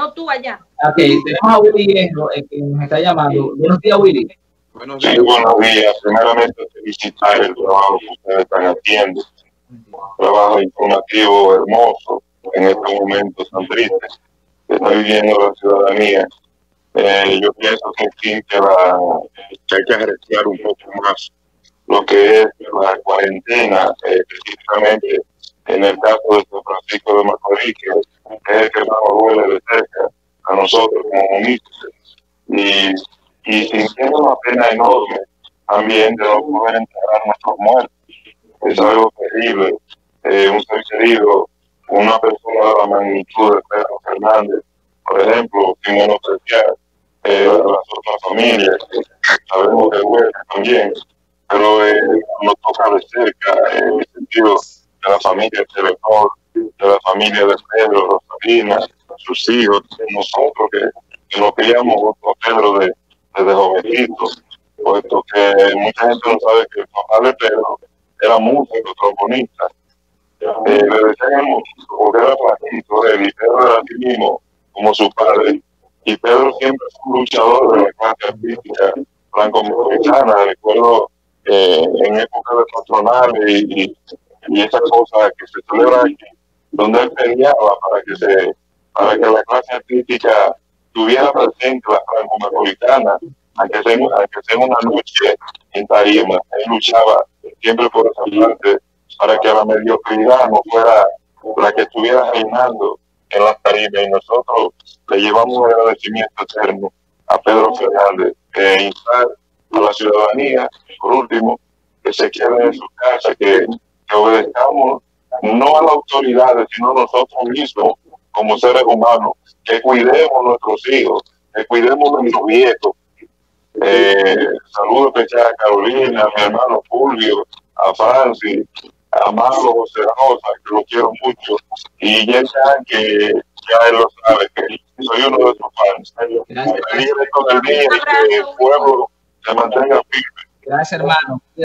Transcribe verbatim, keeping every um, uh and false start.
no tú allá. Ok, tenemos a Willy Hierro, eh, que nos está llamando. Buenos días, Willy. Buenos días. Sí, buenos días. Primeramente, felicitar el trabajo que ustedes están haciendo. Trabajo informativo hermoso en estos momentos tan tristes que está viviendo la ciudadanía. Eh, yo pienso que sí, que, la, que hay que ejercer un poco más lo que es la cuarentena, eh, específicamente en el caso de San Francisco de Macorís, que es el que más nos duele de cerca a nosotros como municipios. Y, y sintiendo una pena enorme también de no poder enterrar a nuestros muertos. Es algo terrible. Eh, un ser querido, una persona de la magnitud de Pedro Fernández, por ejemplo, sin menospreciar eh, las otras familias, que sabemos que duele también, pero eh, nos toca de cerca eh, en el sentido de la familia de Telenor, de la familia de Pedro, Rosalina, sus hijos, nosotros que, que nos criamos con Pedro de, desde jovencitos, puesto que mucha gente no sabe que el papá de Pedro era músico, trombonista. Eh, le decíamos porque era flaquito, él, y Pedro era así mismo como su padre. Y Pedro siempre fue un luchador de la clase artística franco-mexicana. Recuerdo eh, en época de patronales y, y, y esas cosas que se celebran aquí, donde él peleaba para que se, para que la clase artística tuviera presente la franco-mexicana, aunque sea, aunque sea una noche en tarima. Él luchaba siempre por esa parte, para que la mediocridad no fuera la que estuviera reinando en las tarimas. Y nosotros le llevamos un agradecimiento eterno a Pedro Fernández, e instar a la ciudadanía, por último, que se quede en su casa, que, que obedezcamos no a las autoridades, sino a nosotros mismos como seres humanos, que cuidemos a nuestros hijos, que cuidemos a nuestros viejos. Eh, saludos especiales a Carolina, a mi hermano Fulvio, a Francis, a Marlo José Rosa, que lo quiero mucho, y ya saben que ya él lo sabe, que soy uno de sus fans. Feliz con el día y que el pueblo se mantenga firme. Gracias, hermano.